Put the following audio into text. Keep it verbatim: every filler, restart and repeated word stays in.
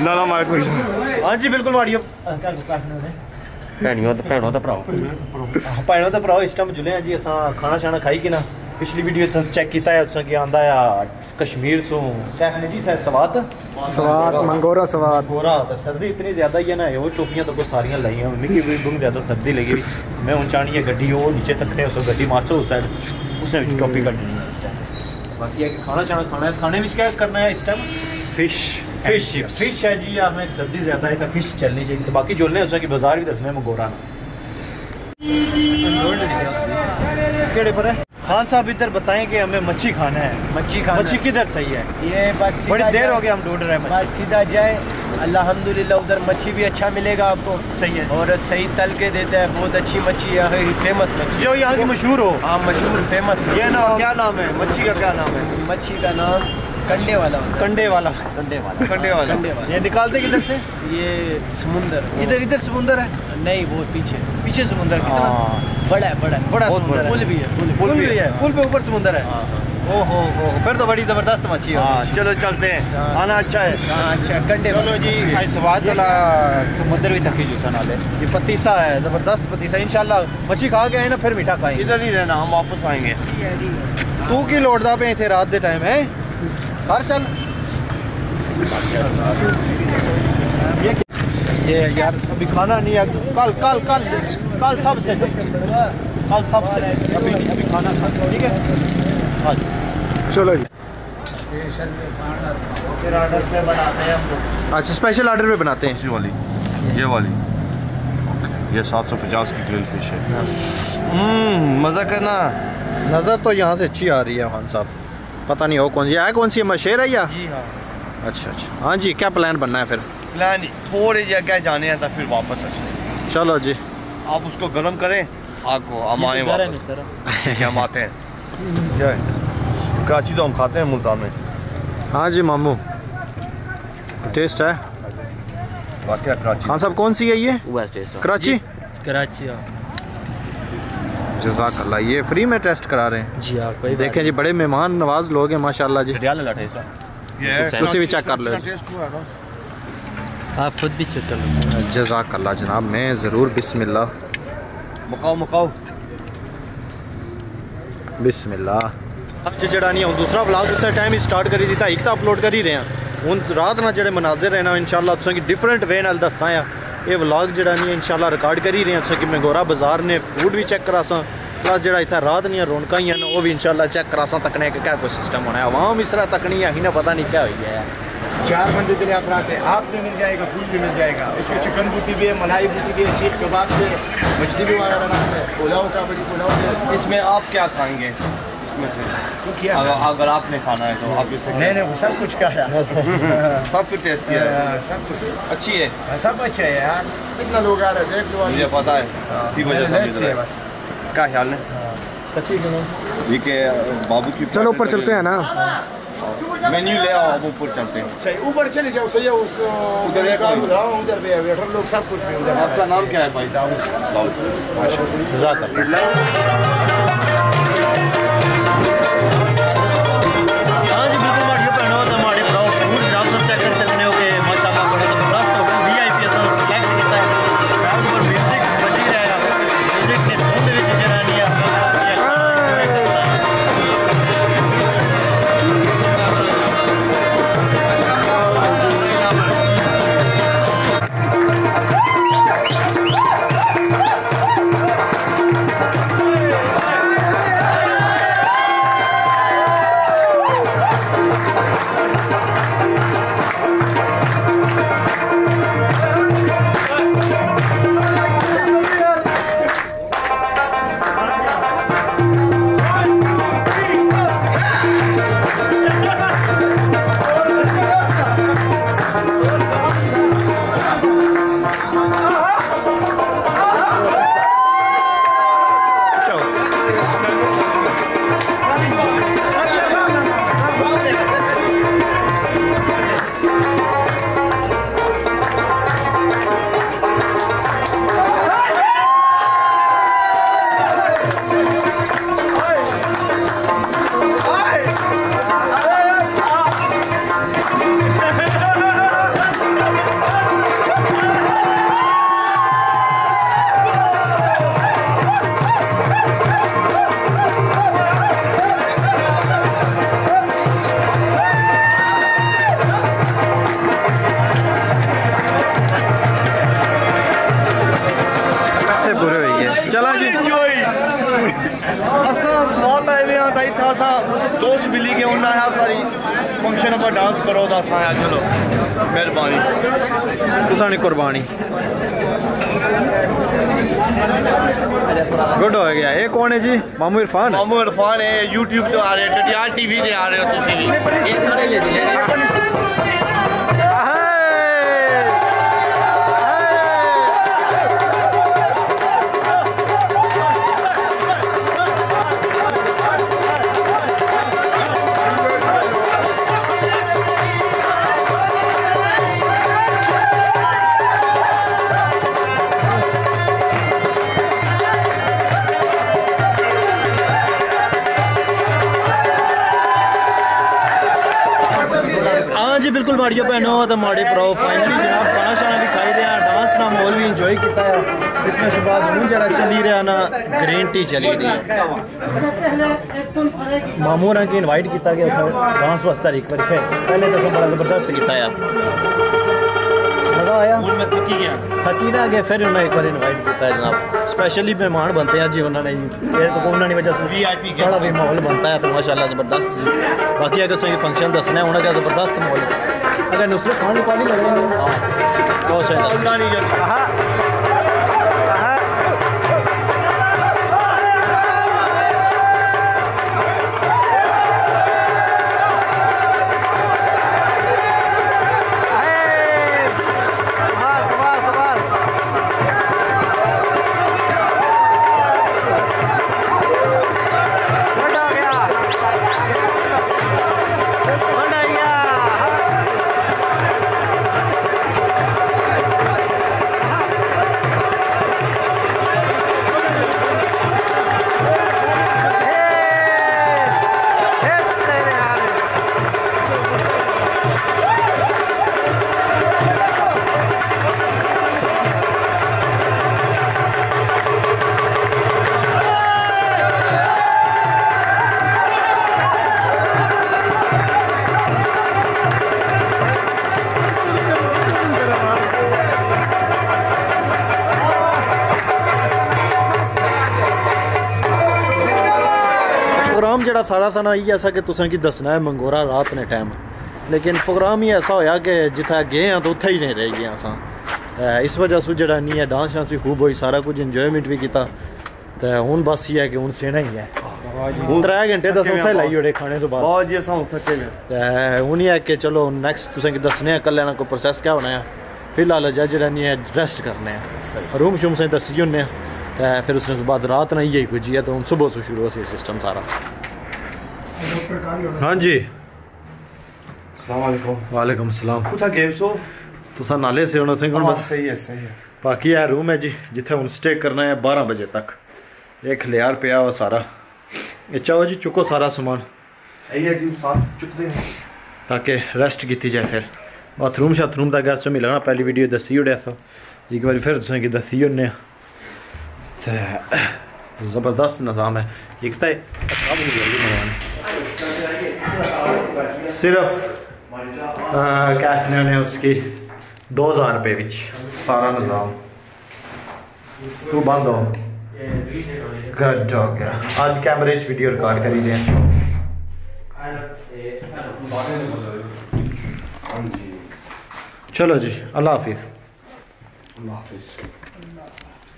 ना ना मार कुछ। हाँ जी बिल्कुल मारियो भैनियों तो भैनों तो भराओ भैनों तो भराओ इस टाइम जुले हैं जी असा खाना शाना खाई कि ना पिछली वीडियो चेक किया है उसका कि आंदा है कश्मीर सो कहने जी था स्वाद स्वाद मंगोरा स्वाद मंगोरा तो सर्दी इतनी ज़्यादा ही है ना वो टोपियां तो सारियां लाई हैं मिगी भी बहुत ज़्यादा सर्दी लगी मैं हूँ चाहनी है गड्डी वो नीचे तकने उस गड्डी मारसो उस साइड उसने टोपी कटनी है इस टाइम बाकी है कि खाना शाना खाना है खाने में क्या करना है इस टाइम फिश फिश फिश है जी हमें सर्दी ज़्यादा है तो फिश चलनी चाहिए तो बाकी जोड़ने उसका कि बाजार भी दसने मंगोरा केड़े पर है खान साहब इधर बताएं कि हमें मच्छी खाना है मच्छी खाना मच्छी किधर सही है ये बस बड़ी देर हो गया हम ढूंढ रहे हैं बस सीधा जाए अल्हम्दुलिल्लाह उधर मच्छी भी अच्छा मिलेगा आपको सही है और सही तल के देता है बहुत अच्छी मच्छी यहाँ की फेमस मच्छी जो यहाँ की मशहूर हो हाँ मशहूर फेमस ये नाम क्या नाम है मच्छी का क्या नाम है मच्छी का नाम कंडे वाला कंडे वाला कंडे वाला कंडे वाला कंडे वाला ये निकालते किधर से ये समुंदर इधर इधर समुंदर है नहीं वो पीछे पीछे समुंदर कितना बड़ा है बड़ा है बड़ा समुंदर पुल भी है पुल भी है पुल पे ऊपर समुंदर है ओहो हो फिर तो बड़ी जबरदस्त मच्छी है चलो चलते हैं आना अच्छा है हाँ अच्छा कंडे चलो जी भाई स्वाद वाला समुंदर भी तकी जूसा नाले ये पतीसा है जबरदस्त पतीसा इंशाल्लाह मच्छी खा के आए ना फिर मीठा खाएंगे इधर ही रहना हम वापस आएंगे तू की लोड़दा पे थे रात दे टाइम है हर चल ये ये यार अभी खाना नहीं है कल कल कल कल सबसे कल सबसे अभी अभी खाना खा ठीक है हाँ चलो जी फिर ऑर्डर पे बनाते हैं हम लोग अच्छा स्पेशल ऑर्डर पे बनाते हैं ये वाली ये वाली ये सात सौ पचास की ग्रिल फिश है मज़ा करना नज़र तो यहाँ से अच्छी आ रही है खान साहब पता नहीं हो कौन सी है कौन सी है मशेर है या जी हाँ अच्छा अच्छा हाँ जी क्या प्लान बनना है फिर प्लान थोड़ी जगह जाने हैं तो फिर वापस अच्छे चलो जी आप उसको गर्म करें आग को हम आए वापस हम आते हैं क्या है कराची तो हम खाते हैं मुल्तान में हाँ जी मामू टेस्ट है वाकई कराची खान साहब कौन सी है ये कराची कराची जज़ाकल्लाह ये फ्री में टेस्ट करा रहे हैं जी हाँ कोई देखें जी बड़े मेहमान नवाज लोग हैं माशाल्लाह जी तुसी भी चेक कर लो आप खुद भी चेक कर लो जज़ाकल्लाह जनाब मैं ज़रूर बिस्मिल्लाह मकाओ मकाओ बिस्मिल्लाह अब जड़ा नहीं हूँ दूसरा व्लॉग उस टाइम स्टार्ट करी दी था एक तो अपलोड कर ही रहे हैं हूँ रात ना जो मनाजिर है ना इंशाल्लाह तुसें की डिफरेंट वे नाल दस्सां ये व्लॉग जड़ा नहीं इंशाल्लाह रिकॉर्ड कर ही रहे हैं कि मंगोरा बाजार ने फूड भी चेक करा सा प्लस जड़ा इतना रात नहीं रौनक ही हैं वो भी इंशाल्लाह चेक करा सा तकने का क्या कोई सिस्टम होना है आवाम इस तरह तकनी है ही ना पता नहीं क्या हुई है चार बंदे दिन आप आते हैं आप भी मिल जाएगा फूल भी मिल जाएगा इसमें चिकन बूटी भी है मलाई बूटी भी है सीख कबाब भी है मछली भी वाला बना है पुलाव का बड़ी पुलाव है इसमें आप क्या खाएंगे इसमें से तो क्या अगर, अगर आपने खाना है तो आप इससे नहीं नहीं सब कुछ खाया सब कुछ टेस्ट किया है सब कुछ अच्छी है सब अच्छा है यार कितना लोग आ रहे हैं देख लो मुझे पता है इसी वजह से बस क्या ख्याल है ये के बाबू की चलो ऊपर चलते हैं ना मेन्यू ले आओ अब ऊपर चलते हैं सही ऊपर चले जाओ सही है उस उधर एक उधर भी वेटर लोग सब कुछ भी उधर आपका नाम क्या है भाई दाऊद माशाल्लाह स्वाद आए हुए हैं इतना असा दोस्त मिली के उन्हें आया सारी फंक्शन पर डांस करो तो असा आया चलो मेहरबानी तुसानी कुर्बानी गुड हो गया। ये कौन है जी? मामू इरफान। मामू इरफान है यूट्यूब तो आ रहे हैं डडियाल टीवी ते आ रहे हो तुसी भी ये सारे ले दी जी बिल्कुल माड़ियो भैनों तो माड़े प्रो फाइनली जनाब खाना शाना भी खाई रहा डांस ना माहौल भी इंजॉय किया है। इसमें सुबह हूँ जरा चली रहा ना ग्रीन टी चली रही मामू ने इनवाइट किया गया डांस वास्ते एक बार फिर पहले तो बड़ा जबरदस्त किया है मज़ा आया मैं थकी गया थकी ना गया फिर उन्हें एक बार इनवाइट किया है जनाब स्पेशली मेहमान बनते हैं जी उन्होंने जी फिर तो उन्होंने वजह से वी आई पी सारा भी माहौल बनता है तो माशाल्लाह ज़बरदस्त जी। बाकी अगर तुम फंक्शन दसना है उन्हें ज़बरदस्त माहौल अगर नुसरत खाने वाली लग रही है बहुत सही प्रोग्राम जरा सारा था ना ये ऐसा कि तुसें की दसना है मंगोरा रात ने टाइम लेकिन प्रोग्राम ही ऐसा होया कि जिथे गए हैं तो उत्थे ही नहीं रह गए असा इस वजह से जरा नहीं है डांस शांस भी खूब हुई सारा कुछ इंजॉयमेंट भी किया तो हूँ बस ये है कि हूँ सेना ही है त्रै घंटे दस उत्थे लाई ओड़े खाने तो बाद बहुत जी असा थके ने हूँ ही है कि चलो नैक्सट तुसें की दसने कल ना कोई प्रोसैस क्या होना है फिलहाल अजा जरा नहीं है रेस्ट करने रूम शूम से दसी होने तो फिर उसने बाद रात ना यही गुजी है तो हम सुबह से शुरू हो सिस्टम सारा। हाँ जी अस्सलाम वालेकुम सलाम कुथा गए सो तुसा नाले से होना सिंह सही है सही है बाकी है रूम है जी जिथे हम स्टे करना है बारह बजे तक एक खलियार पे हुआ सारा ये चाहो जी चुको सारा सामान सही है जी साथ चुकते हैं ताकि रेस्ट की जाए फिर बाथरूम शाथरूम का गैस में लगना पहली वीडियो दसी ओड़िया था एक बार फिर तुसें दसी ओड़ने ज़बरदस्त निज़ाम है एक तो सिर्फ क्या कहने उसकी दो हज़ार रुपये बिच सारा निज़ाम तू बंद हो गड हो गया आज कैमरे वीडियो रिकॉर्ड करी दें चलो जी अल्लाह हाफिज़ अल्लाह हाफिज़।